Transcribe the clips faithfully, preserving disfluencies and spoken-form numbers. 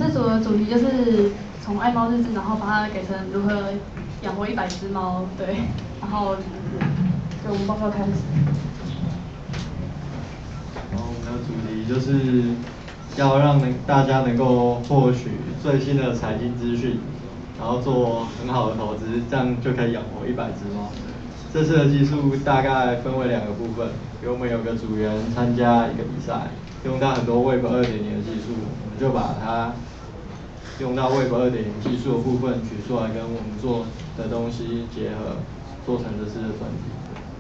次组的主题就是从爱猫日志，然后把它改成如何养活一百只猫，对，然后就我们报告开始。 然后我们的主题就是要让能大家能够获取最新的财经资讯，然后做很好的投资，这样就可以养活一百只猫。这次的技术大概分为两个部分，因为我们有个组员参加一个比赛，用到很多 Web 二点零的技术，我们就把它用到 Web 二点零技术的部分取出来，跟我们做的东西结合，做成这次的专题。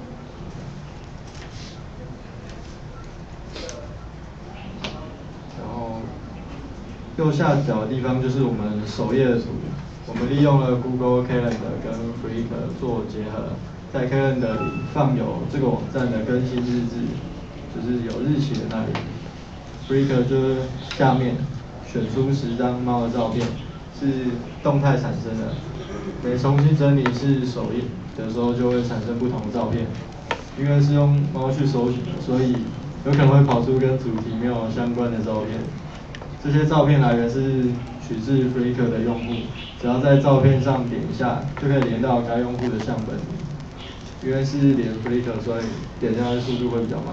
然后右下角的地方就是我们首页的图，我们利用了 Google Calendar 跟 Flickr 做结合。在 Calendar 里放有这个网站的更新日志，就是有日期的那里。Flickr 就是下面选出十张猫的照片，是动态产生的。每重新整理是首页的时候，就会产生不同的照片。因为是用猫去搜寻的，所以有可能会跑出跟主题没有相关的照片。这些照片来源是取自 Flickr 的用户，只要在照片上点一下，就可以连到该用户的相本。因为是连 Flickr， 所以点下去速度会比较慢。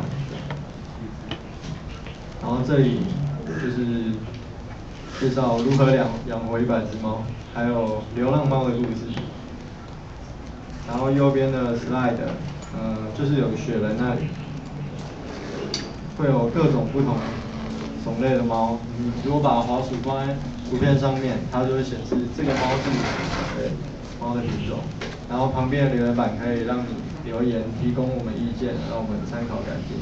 然后这里就是介绍如何养养活一百只猫，还有流浪猫的故事。然后右边的 slide， 呃，就是有雪人那里，会有各种不同种类的猫。你如果把滑鼠放在图片上面，它就会显示这个猫是对猫的品种。然后旁边的留言板可以让你留言，提供我们意见，让我们参考改进。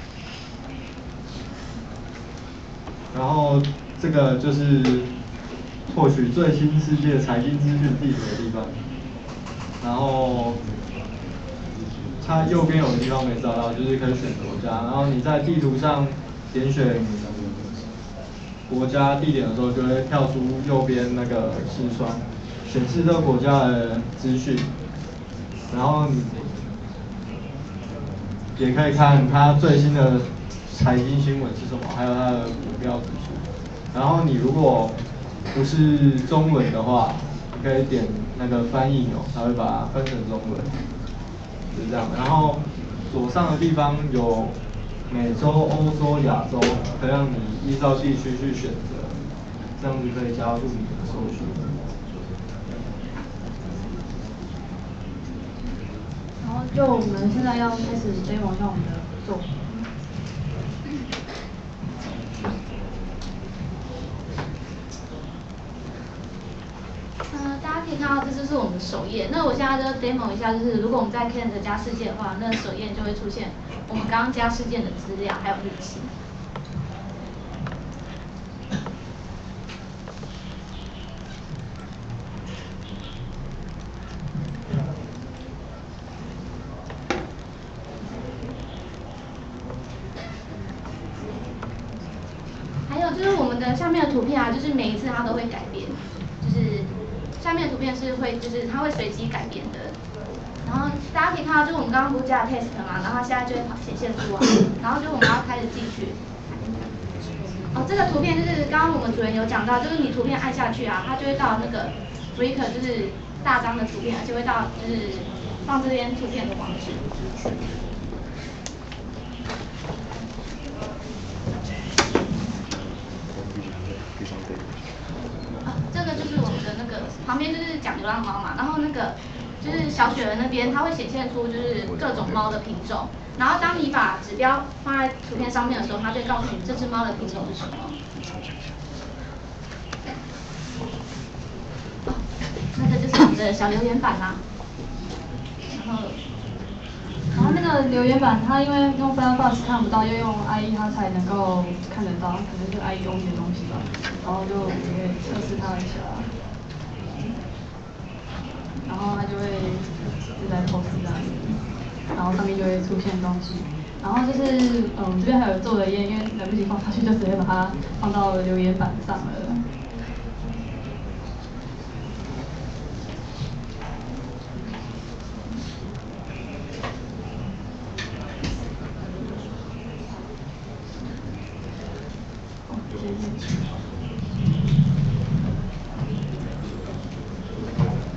然后这个就是获取最新世界财经资讯地图的地方。然后它右边有个地方没找到，就是可以选国家。然后你在地图上点选国家地点的时候，就会跳出右边那个视窗，显示这个国家的资讯。然后你也可以看它最新的财经新闻是什么，还有它的股票指数。然后你如果不是中文的话，你可以点那个翻译钮，它会把它分成中文，就是这样。然后左上的地方有美洲、欧洲、亚洲，可以让你依照地区去选择，这样子可以加速你的搜寻。 然后就我们现在要开始 demo 一下我们的作品。 呃，大家可以看到，这就是我们首页。那我现在就 demo 一下，就是如果我们在 Calendar 加事件的话，那首页就会出现我们刚刚加事件的资料还有日期。还有就是我们的下面的图片啊，就是每一次它都会改变，就是下面的图片是会，就是它会随机改变的。然后大家可以看到，就是我们刚刚不是加了 test 嘛，然后它现在就会显现出啊，然后就我们要开始进去。哦，这个图片就是刚刚我们主任有讲到，就是你图片按下去啊，它就会到那个 Flickr 就是大张的图片，而且会到就是放这边图片的网址。这个就是我们的那个旁边就是讲流浪猫嘛，然后那个就是小雪人那边，它会显现出就是各种猫的品种，然后当你把指标放在图片上面的时候，它就会告诉你这只猫的品种是什么。那个就是我们的小留言板啦，然后。 然后那个留言板，它因为用 Firefox 看不到，要用 I E 它才能够看得到，可能是 I E 用的东西吧。然后就也可以测试它一下，然后它就会就在 post 那里，然后上面就会出现东西。然后就是嗯，这边还有做的页，因为来不及放上去，就直接把它放到留言板上了。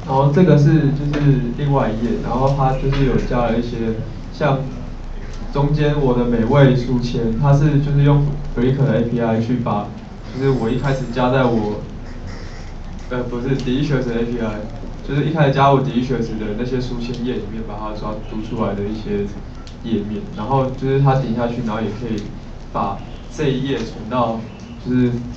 然后这个是就是另外一页，然后它就是有加了一些像中间我的每位书签，它是就是用 Flickr 的 A P I 去把，就是我一开始加在我，呃不是 Delicious 的 A P I， 就是一开始加我 Delicious 的那些书签页里面把它抓读出来的一些页面，然后就是它点下去，然后也可以把这一页存到就是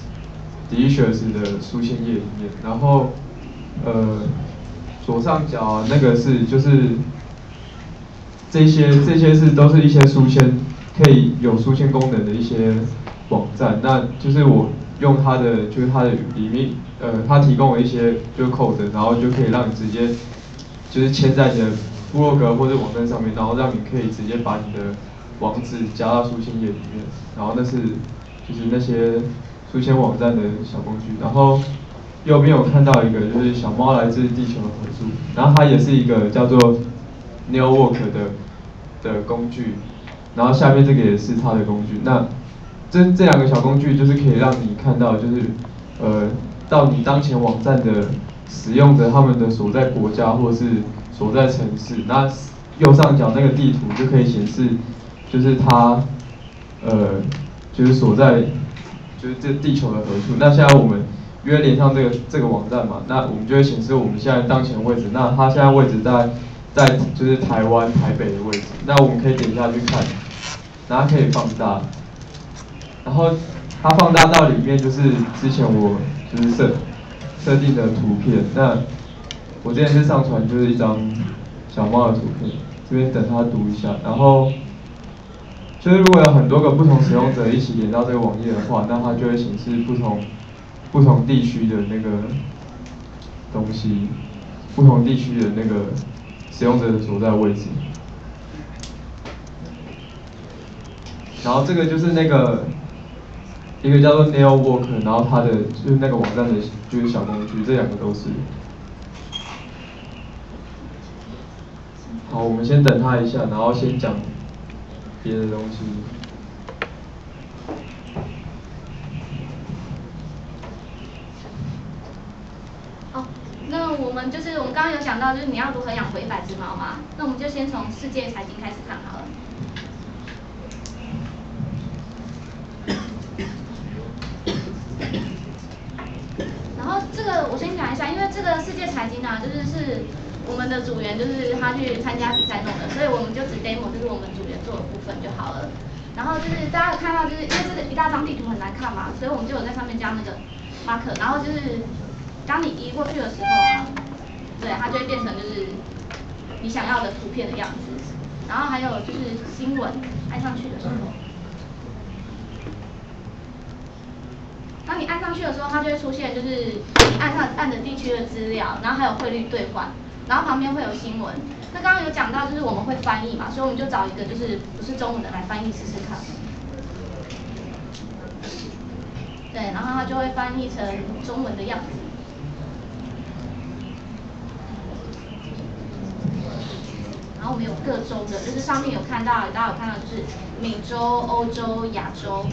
Delicious 的书签页里面，然后呃。左上角那个是就是这些这些是都是一些书签可以有书签功能的一些网站，那就是我用它的就是它的里面呃它提供了一些就是 code， 然后就可以让你直接就是签在你的部落格或者网站上面，然后让你可以直接把你的网址加到书签页里面，然后那是就是那些书签网站的小工具，然后。右边有看到一个就是小猫来自地球的合著，然后它也是一个叫做 Neowork 的的工具，然后下面这个也是它的工具。那这这两个小工具就是可以让你看到，就是呃到你当前网站的使用者他们的所在国家或是所在城市。那右上角那个地图就可以显示，就是它呃就是所在就是这地球的何处。那现在我们因为连上这个这个网站嘛，那我们就会显示我们现在当前位置。那它现在位置在在就是台湾台北的位置。那我们可以点下去看，然后可以放大，然后它放大到里面就是之前我就是设设定的图片。那我之前是上传就是一张小猫的图片，这边等它读一下，然后就是如果有很多个不同使用者一起连到这个网页的话，那它就会显示不同。不同地区的那个东西，不同地区的那个使用者的所在位置。然后这个就是那个一个叫做 Neowork， 然后它的就是那个网站的就是小工具，这两个都是。好，我们先等它一下，然后先讲别的东西。 那我们就是我们刚刚有讲到，就是你要如何养活一百只猫嘛？那我们就先从世界财经开始看好了。然后这个我先讲一下，因为这个世界财经啊，就是是我们的组员就是他去参加比赛弄的，所以我们就只 demo 就是我们组员做的部分就好了。然后就是大家有看到，就是因为这个一大张地图很难看嘛，所以我们就有在上面加那个 marker， 然后就是当你移过去的时候啊。对，它就会变成就是你想要的图片的样子。然后还有就是新闻按上去的时候，当你按上去的时候，它就会出现就是你按上按的地区的资料，然后还有汇率兑换，然后旁边会有新闻。那刚刚有讲到就是我们会翻译嘛，所以我们就找一个就是不是中文的来翻译试试看。对，然后它就会翻译成中文的样子。然后我们有各州的，就是上面有看到，大家有看到就是美洲、欧洲、亚洲。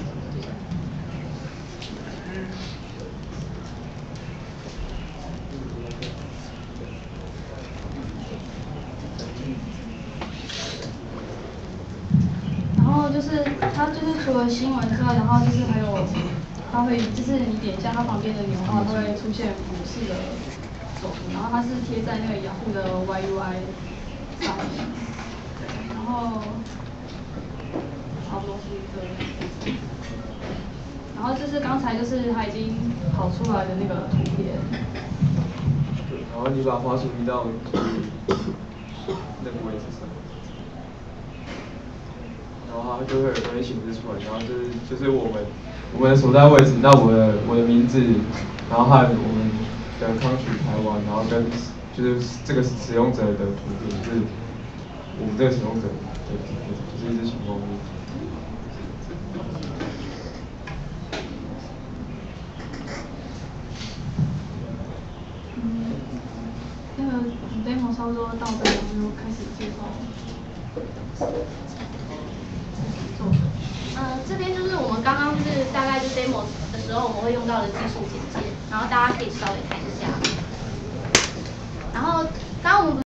然后就是它就是除了新闻之外，然后就是还有它会就是你点一下它旁边的钮的话，它会出现股市的走图，然后它是贴在那个雅虎的 Y U I 上面。然后差不多是这样。然后就是刚才就是它已经跑出来的那个图片。 对，然后你把滑鼠移到那个位置上，然后它就会有东西显示出来，然后就是就是我们我们的所在位置，那我的我的名字，然后还有我们的 country 台湾，然后跟就是这个使用者的图片，就是我们这个使用者的图片，就是一只小猫咪。 嗯，那个 demo 差不多到这里，我们就开始介绍。 呃，这边就是我们刚刚就是大概就 demo 的时候我们会用到的技术简介，然后大家可以稍微看一下。